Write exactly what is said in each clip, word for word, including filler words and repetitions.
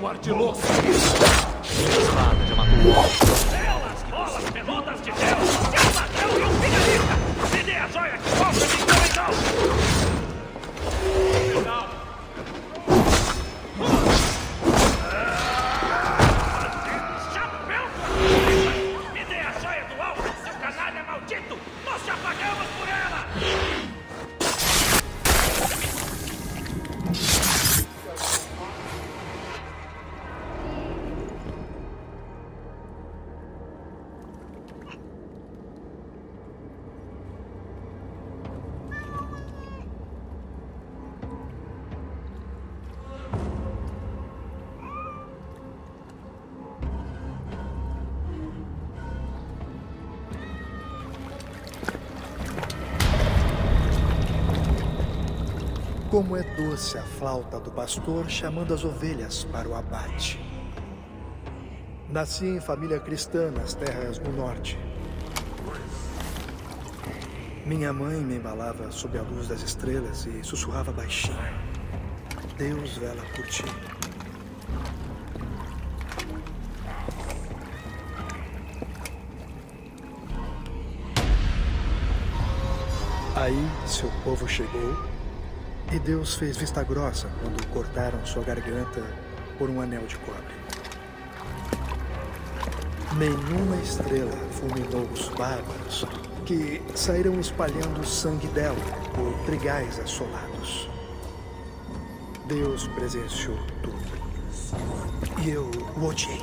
ardiloso! Espada já matou o homem. Elas, bolas peludas de Deus! Que um ladrão e um picareta! Me dê a joia que falta de então! Final! Me dê a joia do alvo, seu canalha maldito! Nós já pagamos por ela! Como é doce a flauta do pastor chamando as ovelhas para o abate. Nasci em família cristã nas terras do norte. Minha mãe me embalava sob a luz das estrelas e sussurrava baixinho: Deus vela por ti. Aí seu povo chegou e Deus fez vista grossa quando cortaram sua garganta por um anel de cobre. Nenhuma estrela fulminou os bárbaros que saíram espalhando o sangue dela por trigais assolados. Deus presenciou tudo. E eu o odiei.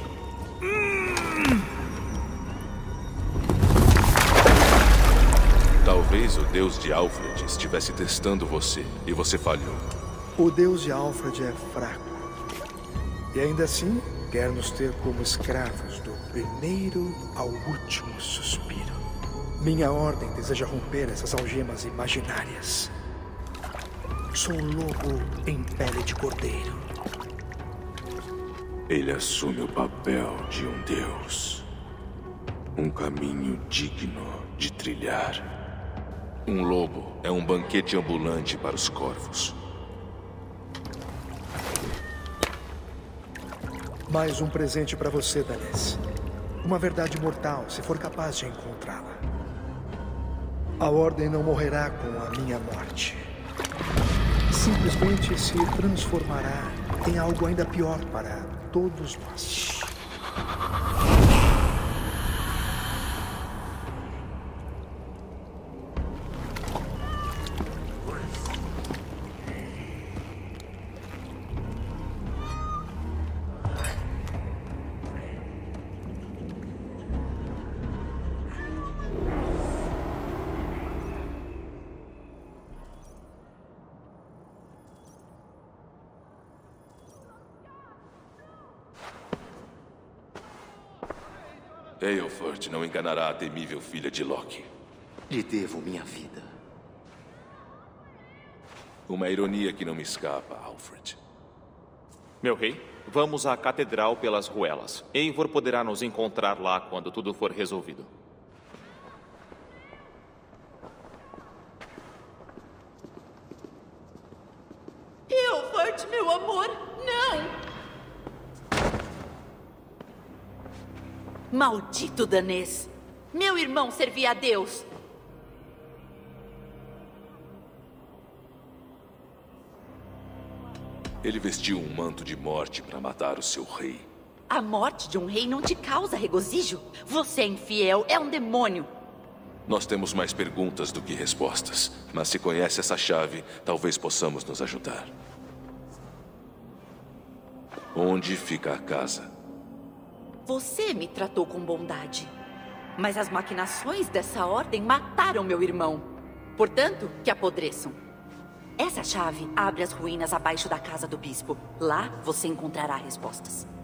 Talvez o Deus de Alfred estivesse testando você e você falhou. O Deus de Alfred é fraco. E ainda assim, quer nos ter como escravos do primeiro ao último suspiro. Minha ordem deseja romper essas algemas imaginárias. Sou um lobo em pele de cordeiro. Ele assume o papel de um Deus. Um caminho digno de trilhar. Um lobo é um banquete ambulante para os corvos. Mais um presente para você, Danes. Uma verdade mortal, se for capaz de encontrá-la. A Ordem não morrerá com a minha morte. Simplesmente se transformará em algo ainda pior para todos nós. Ealford não enganará a temível filha de Loki. Lhe devo minha vida. Uma ironia que não me escapa, Alfred. Meu rei, vamos à catedral pelas ruelas. Eivor poderá nos encontrar lá quando tudo for resolvido. Ealford, meu amor, não! Maldito danês! Meu irmão servia a Deus! Ele vestiu um manto de morte para matar o seu rei. A morte de um rei não te causa regozijo. Você é infiel, é um demônio. Nós temos mais perguntas do que respostas. Mas se conhece essa chave, talvez possamos nos ajudar. Onde fica a casa? Você me tratou com bondade. Mas as maquinações dessa ordem mataram meu irmão. Portanto, que apodreçam. Essa chave abre as ruínas abaixo da casa do bispo. Lá você encontrará respostas.